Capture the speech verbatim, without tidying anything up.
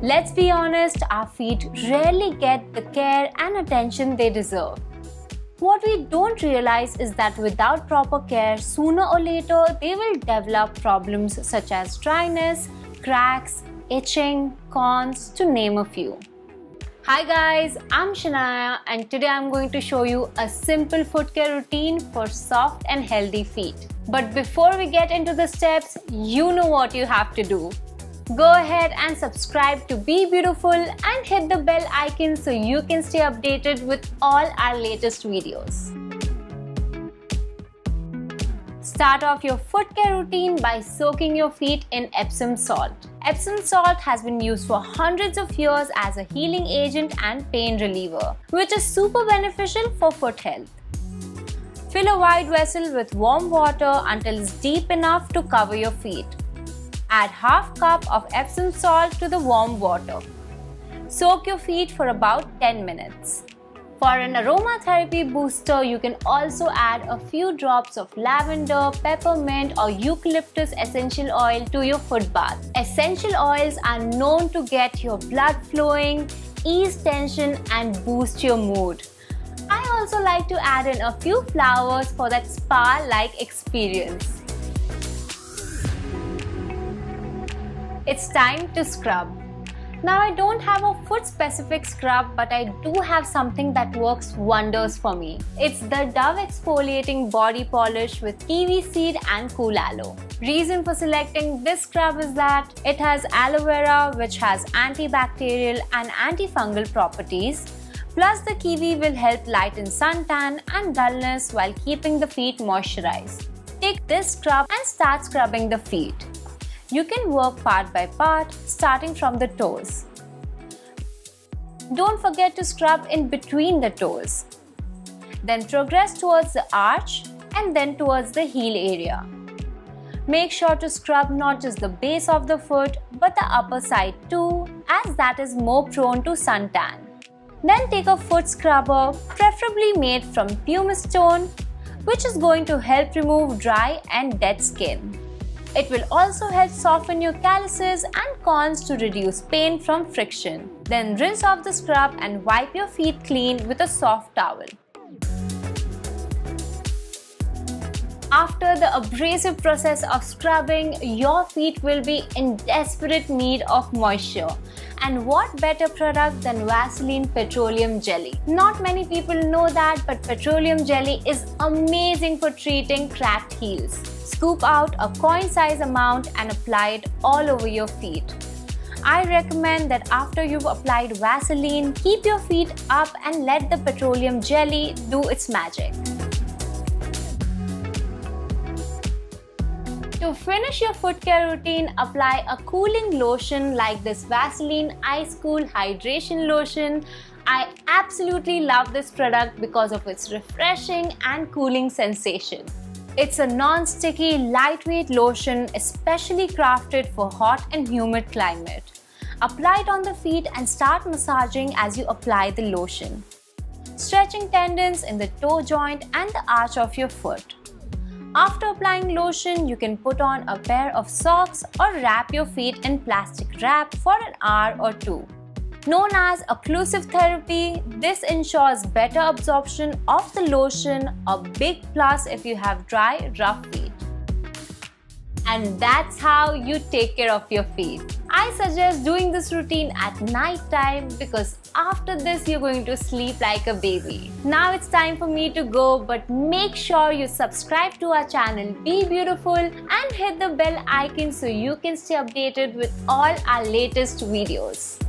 Let's be honest, our feet rarely get the care and attention they deserve. What we don't realize is that without proper care, sooner or later they will develop problems such as dryness, cracks, itching, corns, to name a few. Hi guys, I'm Shanaya and today I'm going to show you a simple foot care routine for soft and healthy feet. But before we get into the steps, you know what you have to do. Go ahead and subscribe to Be Beautiful and hit the bell icon so you can stay updated with all our latest videos. Start off your foot care routine by soaking your feet in Epsom salt. Epsom salt has been used for hundreds of years as a healing agent and pain reliever, which is super beneficial for foot health. Fill a wide vessel with warm water until it's deep enough to cover your feet. Add half cup of Epsom salt to the warm water. Soak your feet for about ten minutes. For an aromatherapy booster, you can also add a few drops of lavender, peppermint or eucalyptus essential oil to your foot bath. Essential oils are known to get your blood flowing, ease tension and boost your mood. I also like to add in a few flowers for that spa-like experience. It's time to scrub. Now I don't have a foot specific scrub, but I do have something that works wonders for me. It's the Dove Exfoliating Body Polish with kiwi seed and cool aloe. Reason for selecting this scrub is that it has aloe vera, which has antibacterial and antifungal properties. Plus the kiwi will help lighten suntan and dullness while keeping the feet moisturized. Take this scrub and start scrubbing the feet. You can work part by part, starting from the toes. Don't forget to scrub in between the toes. Then progress towards the arch and then towards the heel area. Make sure to scrub not just the base of the foot but the upper side too, as that is more prone to suntan. Then take a foot scrubber, preferably made from pumice stone, which is going to help remove dry and dead skin. It will also help soften your calluses and corns to reduce pain from friction. Then rinse off the scrub and wipe your feet clean with a soft towel. After the abrasive process of scrubbing, your feet will be in desperate need of moisture. And what better product than Vaseline Petroleum Jelly? Not many people know that, but petroleum jelly is amazing for treating cracked heels. Scoop out a coin-size amount and apply it all over your feet. I recommend that after you've applied Vaseline, keep your feet up and let the petroleum jelly do its magic. To finish your foot care routine, apply a cooling lotion like this Vaseline Ice Cool Hydration Lotion. I absolutely love this product because of its refreshing and cooling sensation. It's a non-sticky, lightweight lotion especially crafted for hot and humid climate. Apply it on the feet and start massaging as you apply the lotion, stretching tendons in the toe joint and the arch of your foot. After applying lotion, you can put on a pair of socks or wrap your feet in plastic wrap for an hour or two. Known as occlusive therapy, this ensures better absorption of the lotion, a big plus if you have dry, rough feet. And that's how you take care of your feet. I suggest doing this routine at night time because after this you're going to sleep like a baby. Now it's time for me to go, but make sure you subscribe to our channel Be Beautiful and hit the bell icon so you can stay updated with all our latest videos.